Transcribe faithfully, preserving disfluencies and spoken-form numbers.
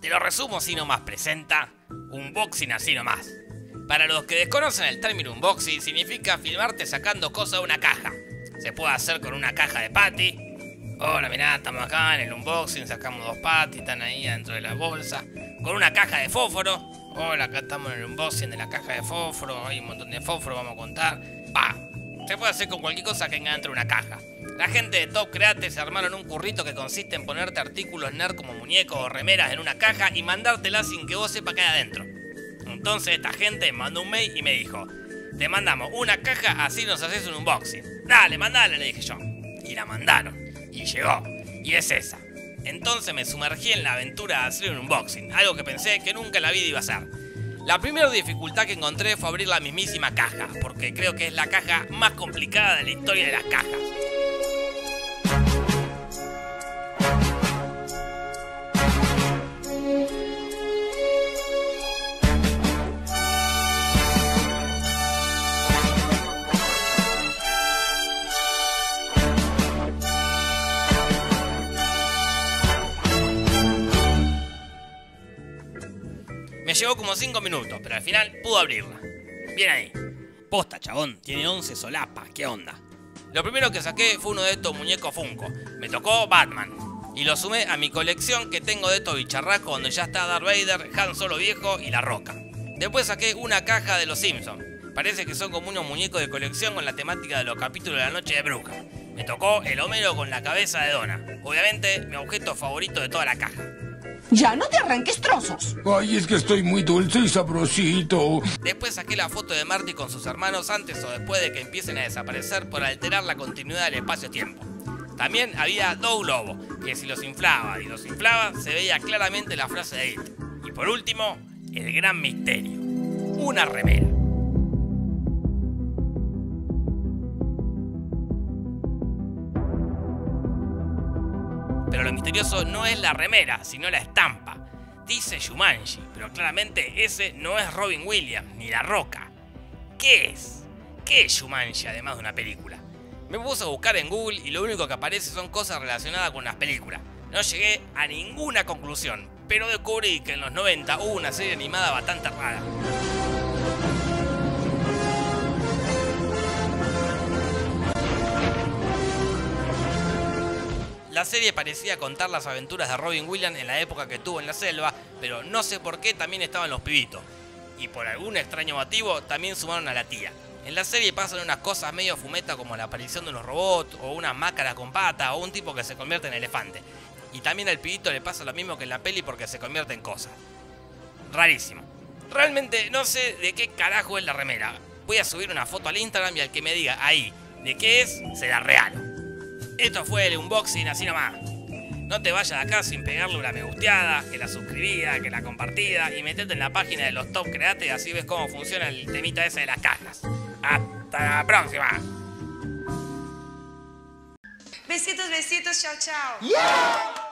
Te lo resumo así nomás presenta Unboxing así nomás. Para los que desconocen el término unboxing, significa filmarte sacando cosas de una caja. Se puede hacer con una caja de patty. Hola, mirá, estamos acá en el unboxing, sacamos dos patty, están ahí dentro de la bolsa. Con una caja de fósforo. Hola, acá estamos en el unboxing de la caja de fósforo, hay un montón de fósforo, vamos a contar. Pa, se puede hacer con cualquier cosa que venga dentro de una caja. La gente de Top Create se armaron un currito que consiste en ponerte artículos nerd como muñecos o remeras en una caja y mandártelas sin que vos sepas qué hay adentro. Entonces esta gente mandó un mail y me dijo: te mandamos una caja, así nos haces un unboxing. Dale, mandala, le dije yo. Y la mandaron. Y llegó. Y es esa. Entonces me sumergí en la aventura de hacer un unboxing, algo que pensé que nunca en la vida iba a hacer. La primera dificultad que encontré fue abrir la mismísima caja, porque creo que es la caja más complicada de la historia de las cajas. Me llevó como cinco minutos, pero al final pudo abrirla. Bien ahí. Posta, chabón, tiene once solapas, ¿qué onda? Lo primero que saqué fue uno de estos muñecos Funko. Me tocó Batman. Y lo sumé a mi colección que tengo de estos bicharracos donde ya está Darth Vader, Han Solo viejo y La Roca. Después saqué una caja de los Simpsons. Parece que son como unos muñecos de colección con la temática de los capítulos de la Noche de Bruja. Me tocó el Homero con la cabeza de Donna. Obviamente, mi objeto favorito de toda la caja. ¡Ya no te arranques trozos! Ay, es que estoy muy dulce y sabrosito. Después saqué la foto de Marty con sus hermanos antes o después de que empiecen a desaparecer por alterar la continuidad del espacio-tiempo. También había dos globos, que si los inflaba y los inflaba se veía claramente la frase de It. Y por último, el gran misterio. Una remera. Pero lo misterioso no es la remera, sino la estampa. Dice Jumanji, pero claramente ese no es Robin Williams ni La Roca. ¿Qué es? ¿Qué es Jumanji además de una película? Me puse a buscar en Google y lo único que aparece son cosas relacionadas con las películas. No llegué a ninguna conclusión, pero descubrí que en los noventa hubo una serie animada bastante rara. La serie parecía contar las aventuras de Robin Williams en la época que estuvo en la selva, pero no sé por qué también estaban los pibitos. Y por algún extraño motivo también sumaron a la tía. En la serie pasan unas cosas medio fumeta como la aparición de unos robots, o unas máscaras con patas, o un tipo que se convierte en elefante. Y también al pibito le pasa lo mismo que en la peli porque se convierte en cosas. Rarísimo. Realmente no sé de qué carajo es la remera. Voy a subir una foto al Instagram y al que me diga ahí de qué es, se la regalo. Esto fue el unboxing así nomás. No te vayas de acá sin pegarle una me gusteada, que la suscribida, que la compartida y metete en la página de los Top Create, así ves cómo funciona el temita ese de las cajas. Hasta la próxima. Besitos, besitos, chao, chao. Yeah.